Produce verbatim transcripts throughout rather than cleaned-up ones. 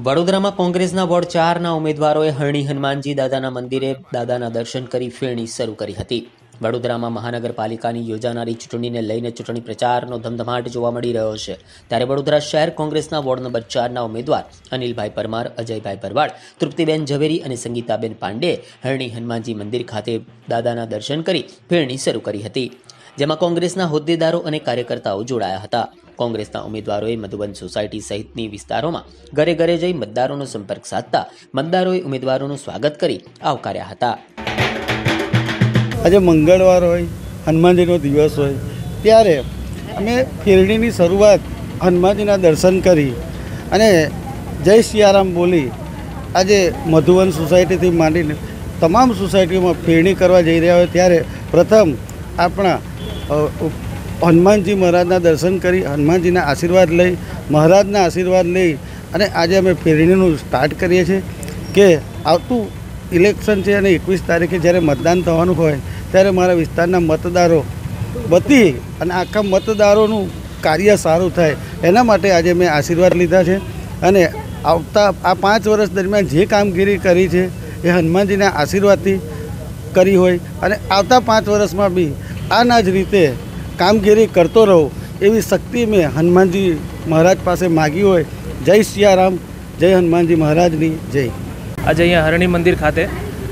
વડોદરામાં કોંગ્રેસના વોર્ડ ચારના ઉમેદવારોએ હરણી હનુમાનજી દાદાના મંદિરે દાદાના દર્શન કરી ફેરણી શરૂ કરી હતી। વડોદરામાં મહાનગરપાલિકાની યોજાનારી ચૂંટણીને લઈને ચૂંટણી પ્રચારનો ધમધમાટ જોવા મળી રહ્યો છે। ત્યારે વડોદરા શહેર કોંગ્રેસના વોર્ડ નંબર ચારના ઉમેદવાર અનિલભાઈ પરમાર, અજયભાઈ ભરવાડ, તૃપ્તિબેન ઝવેરી અને સંગીતાબેન પાંડેએ હરણી હનુમાનજી મંદિર ખાતે દાદાના દર્શન કરી ફેરણી શરૂ કરી હતી, જેમાં કોંગ્રેસના હોદ્દેદારો અને કાર્યકર્તાઓ જોડાયા હતા। કોંગ્રેસના ઉમેદવારોએ મધુબન સોસાયટી સહિતની વિસ્તારોમાં ઘરે ઘરે જઈ મતદારોનો સંપર્ક સાધતા મતદારોએ ઉમેદવારોનું સ્વાગત કરી આવકાર્યા હતા। આજે મંગળવાર હોય, હનુમાનજીનો દિવસ હોય, ત્યારે અમે ફેરણીની શરૂઆત હનુમાનજીના દર્શન કરી અને જય સિયારામ બોલી આજે મધુબન સોસાયટીથી માંડીને તમામ સોસાયટીઓમાં ફેરણી કરવા જઈ રહ્યા હોય ત્યારે પ્રથમ આપણા હનુમાનજી મહારાજના દર્શન કરી હનુમાનજીના આશીર્વાદ લઈ મહારાજના આશીર્વાદ લઈ અને આજે અમે ફેરણીનું સ્ટાર્ટ કરીએ છીએ કે આવતું ઇલેક્શન છે અને એકવીસ તારીખે જ્યારે મતદાન થવાનું હોય ત્યારે મારા વિસ્તારના મતદારો બધી અને આખા મતદારોનું કાર્ય સારું થાય એના માટે આજે મેં આશીર્વાદ લીધા છે અને આવતા આ પાંચ વર્ષ દરમિયાન જે કામગીરી કરી છે એ હનુમાનજીના આશીર્વાદથી કરી હોય અને આવતા પાંચ વર્ષમાં બી આના જ રીતે કામગીરી કરતો રહો એવી શક્તિ મેં હનુમાનજી મહારાજ પાસે માગી હોય। જય સિયારામ, જય હનુમાનજી મહારાજની જય। આજે અહીંયા હરણી મંદિર ખાતે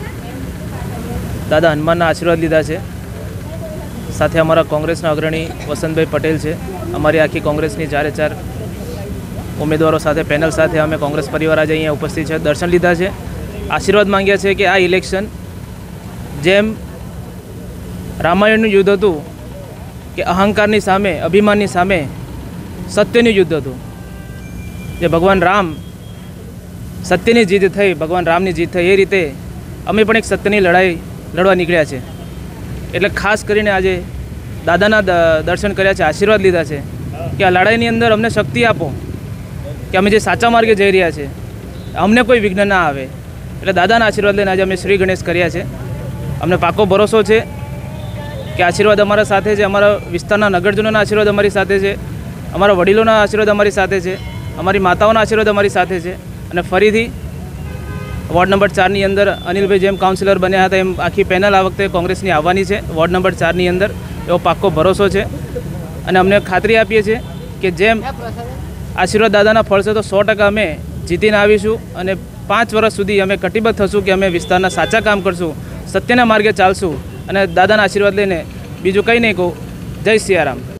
દાદા હનુમાનના આશીર્વાદ લીધા છે। સાથે અમારા કોંગ્રેસના અગ્રણી વસંતભાઈ પટેલ છે। અમારી આખી કોંગ્રેસની ચારે ચાર ઉમેદવારો સાથે પેનલ સાથે અમે કોંગ્રેસ પરિવાર આજે અહીંયા ઉપસ્થિત છે, દર્શન લીધા છે, આશીર્વાદ માંગ્યા છે કે આ ઇલેક્શન જેમ રામાયણનું યુદ્ધ હતું કે અહંકારની સામે, અભિમાનની સામે સત્યનું યુદ્ધ હતું, જે ભગવાન રામ સત્યની જીત થઈ, ભગવાન રામની જીત થઈ, એ રીતે અમે પણ એક સત્યની લડાઈ લડવા નીકળ્યા છે। એટલે ખાસ કરીને આજે દાદાના દર્શન કર્યા છે, આશીર્વાદ લીધા છે કે આ લડાઈની અંદર અમને શક્તિ આપો કે અમે જે સાચા માર્ગે જઈ રહ્યા છે અમને કોઈ વિઘ્ન ના આવે। એટલે દાદાના આશીર્વાદ લઈને આજે અમે શ્રી ગણેશ કર્યા છે। અમને પાકો ભરોસો છે કે આશીર્વાદ અમારા સાથે છે, અમારા વિસ્તારના નગરજનોના આશીર્વાદ અમારી સાથે છે, અમારા વડીલોના આશીર્વાદ અમારી સાથે છે, અમારી માતાઓના આશીર્વાદ અમારી સાથે છે। અને ફરીથી વોર્ડ નંબર ચારની અંદર અનિલભાઈ જેમ કાઉન્સિલર બન્યા હતા એમ આખી પેનલ આ વખતે કોંગ્રેસની આવવાની છે વોર્ડ નંબર ચારની અંદર, એવો પાક્કો ભરોસો છે। અને અમને ખાતરી આપીએ છીએ કે જેમ આશીર્વાદ દાદાના ફળશે તો સો ટકા અમે જીતીને આવીશું અને પાંચ વર્ષ સુધી અમે કટિબદ્ધ થશું કે અમે વિસ્તારના સાચા કામ કરશું, સત્યના માર્ગે ચાલશું અને દાદાના આશીર્વાદ લઈને બીજું કંઈ નહીં કહું। જય સિયારામ।